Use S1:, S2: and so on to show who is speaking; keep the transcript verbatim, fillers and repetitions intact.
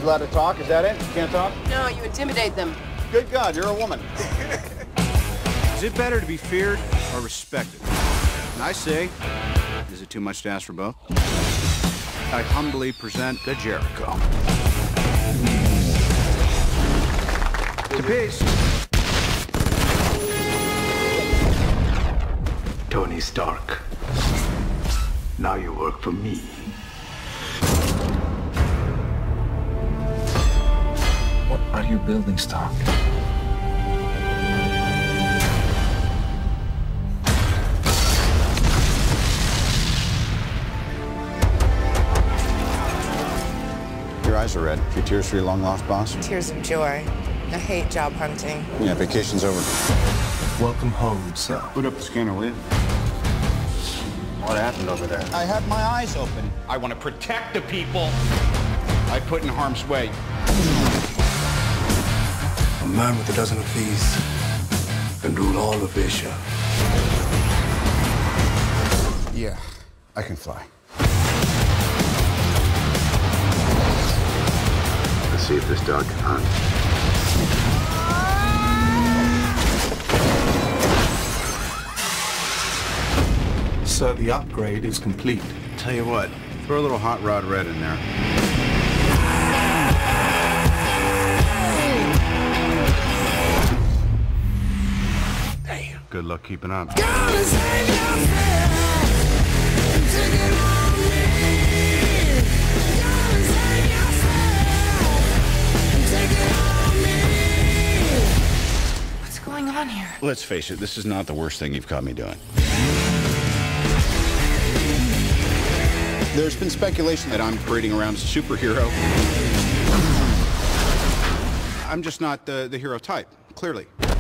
S1: allowed to talk, is that it? You can't talk?
S2: No, you intimidate them.
S1: Good God, you're a woman.
S3: Is it better to be feared or respected? And I say, is it too much to ask for both? I humbly present the Jericho. To peace.
S4: Tony Stark. Now you work for me.
S5: What are you building, Stark?
S1: Your eyes are red. A few tears for your long-lost boss?
S6: Tears of joy. I hate job hunting.
S1: Yeah, vacation's over.
S5: Welcome home, sir.
S1: Put up the scanner, will you? What happened over there? I had my eyes open.
S3: I want to protect the people I put in harm's way.
S4: A man with a dozen of these can rule all of Asia.
S1: Yeah, I can fly.
S4: Let's see if this dog can hunt.
S5: So the upgrade is complete.
S3: Tell you what, throw a little hot rod red in there. Hey, good luck keeping up.
S2: What's going on here?
S3: Let's face it, this is not the worst thing you've caught me doing. There's been speculation that I'm parading around as a superhero. I'm just not the, the hero type, clearly.